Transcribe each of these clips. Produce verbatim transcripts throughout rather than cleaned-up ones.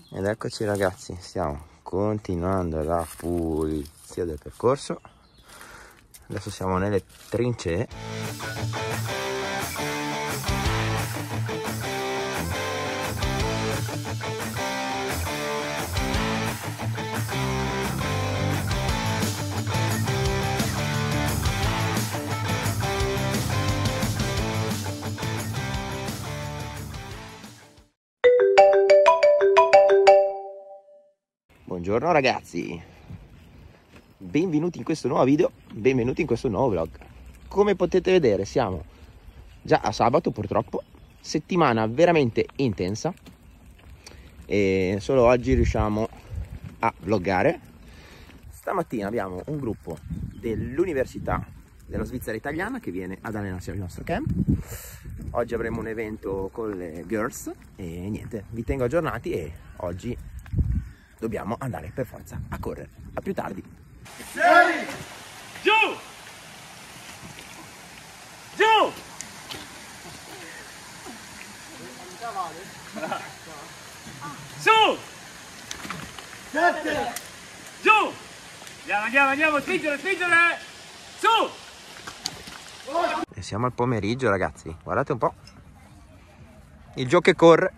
Ed eccoci ragazzi, stiamo continuando la pulizia del percorso. Adesso siamo nelle trincee. Buongiorno ragazzi, benvenuti in questo nuovo video, benvenuti in questo nuovo vlog. Come potete vedere siamo già a sabato purtroppo, settimana veramente intensa e solo oggi riusciamo a vloggare. Stamattina abbiamo un gruppo dell'Università della Svizzera Italiana che viene ad allenarsi al nostro camp. Oggi avremo un evento con le girls e niente, vi tengo aggiornati e oggi dobbiamo andare per forza a correre. A più tardi. sei, giù, giù, su, sette, giù, andiamo, andiamo, andiamo, spingere, spingere, su. E siamo al pomeriggio ragazzi, guardate un po', il gioco che corre.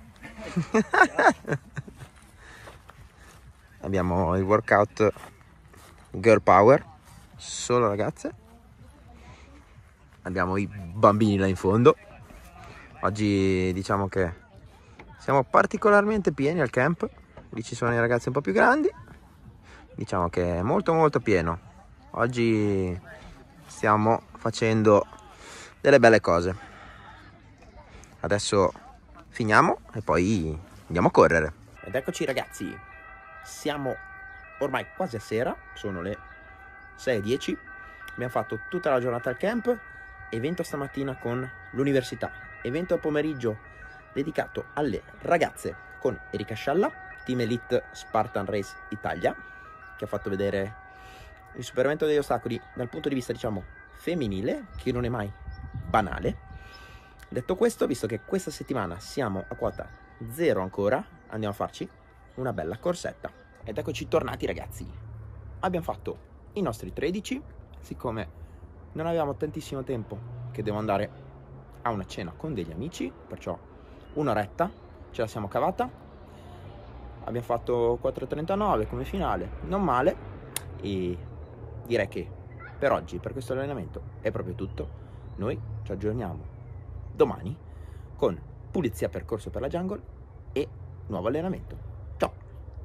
Abbiamo il workout girl power, solo ragazze. Abbiamo i bambini là in fondo. Oggi diciamo che siamo particolarmente pieni al camp. Lì ci sono i ragazzi un po' più grandi. Diciamo che è molto molto pieno. Oggi stiamo facendo delle belle cose. Adesso finiamo e poi andiamo a correre. Ed eccoci ragazzi. Siamo ormai quasi a sera, sono le sei e dieci, abbiamo fatto tutta la giornata al camp, evento stamattina con l'università, evento al pomeriggio dedicato alle ragazze con Erika Scialla, Team Elite Spartan Race Italia, che ha fatto vedere il superamento degli ostacoli dal punto di vista diciamo femminile, che non è mai banale. Detto questo, visto che questa settimana siamo a quota zero ancora, andiamo a farci una bella corsetta. Ed eccoci tornati ragazzi, abbiamo fatto i nostri tredici, siccome non avevamo tantissimo tempo che devo andare a una cena con degli amici, perciò un'oretta ce la siamo cavata. Abbiamo fatto quattro e trentanove come finale, non male, e direi che per oggi, per questo allenamento è proprio tutto. Noi ci aggiorniamo domani con pulizia percorso per la jungle e nuovo allenamento. Ciao!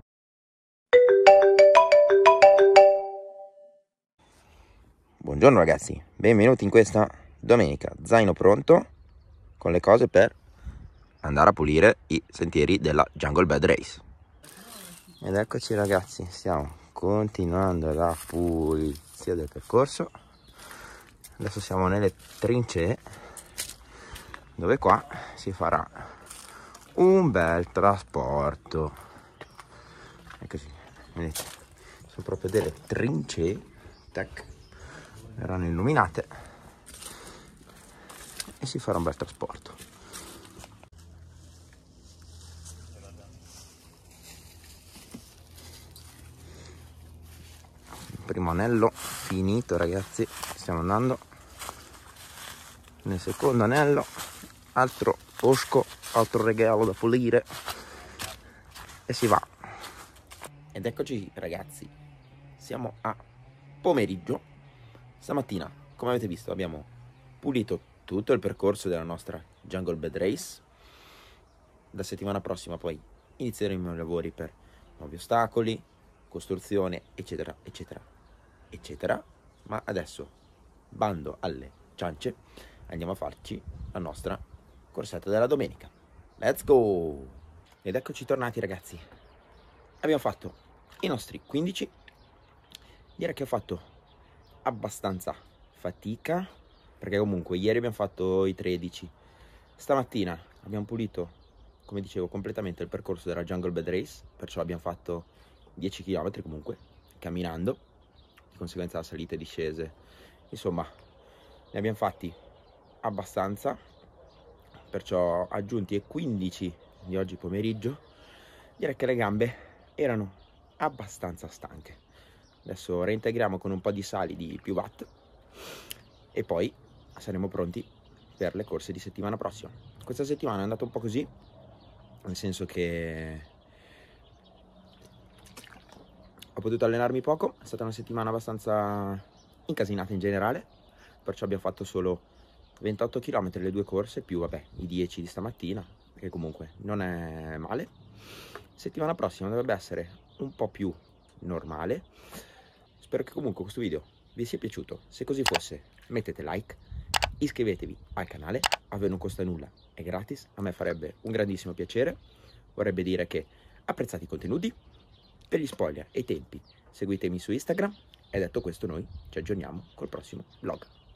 Buongiorno ragazzi, benvenuti in questa domenica. Zaino pronto con le cose per andare a pulire i sentieri della Jungle Bed Race. Ed eccoci ragazzi, stiamo continuando la pulizia del percorso. Adesso siamo nelle trincee, dove qua si farà un bel trasporto. Eccoci, vedete, sono proprio delle trincee, tac, verranno illuminate e si farà un bel trasporto. Il primo anello finito ragazzi, stiamo andando nel secondo anello, altro bosco, altro regalo da pulire e si va. Ed eccoci ragazzi, siamo a pomeriggio. Stamattina, come avete visto, abbiamo pulito tutto il percorso della nostra Jungle Bed Race. Da settimana prossima poi inizieremo i lavori per nuovi ostacoli, costruzione, eccetera, eccetera, eccetera. Ma adesso, bando alle ciance, andiamo a farci la nostra corsetta della domenica. Let's go! Ed eccoci tornati ragazzi. Abbiamo fatto i nostri quindici. Direi che ho fatto abbastanza fatica, perché comunque ieri abbiamo fatto i tredici, stamattina abbiamo pulito, come dicevo, completamente il percorso della Jungle Bed Race, perciò abbiamo fatto dieci chilometri comunque camminando, di conseguenza salite e discese, insomma ne abbiamo fatti abbastanza, perciò aggiunti ai quindici di oggi pomeriggio direi che le gambe erano abbastanza stanche. Adesso reintegriamo con un po' di sali di più watt e poi saremo pronti per le corse di settimana prossima. Questa settimana è andata un po' così, nel senso che ho potuto allenarmi poco, è stata una settimana abbastanza incasinata in generale, perciò abbiamo fatto solo ventotto chilometri le due corse, più vabbè i dieci di stamattina, che comunque non è male. Settimana prossima dovrebbe essere un po' più normale. Spero che comunque questo video vi sia piaciuto. Se così fosse, mettete like, iscrivetevi al canale, a voi non costa nulla, è gratis, a me farebbe un grandissimo piacere. Vorrebbe dire che apprezzate i contenuti. Per gli spoiler e i tempi seguitemi su Instagram. E detto questo, noi ci aggiorniamo col prossimo vlog.